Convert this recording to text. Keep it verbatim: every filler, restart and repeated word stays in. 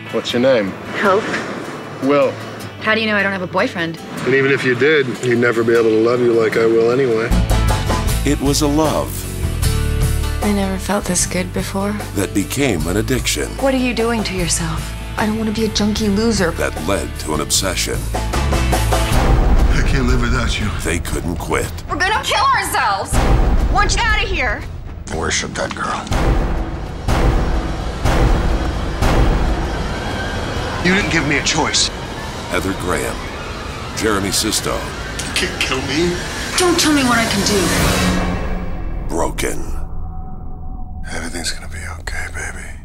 What's your name? Hope. Will. How do you know I don't have a boyfriend? And even if you did, you'd never be able to love you like I will anyway. It was a love I never felt this good before. that became an addiction What are you doing to yourself? I don't want to be a junkie loser. that led to an obsession I can't live without you. they couldn't quit. We're gonna kill ourselves! Want you out of here! Worship that girl. You didn't give me a choice. Heather Graham, Jeremy Sisto, You can't kill me. Don't tell me what I can do. Broken. Everything's gonna be okay, baby.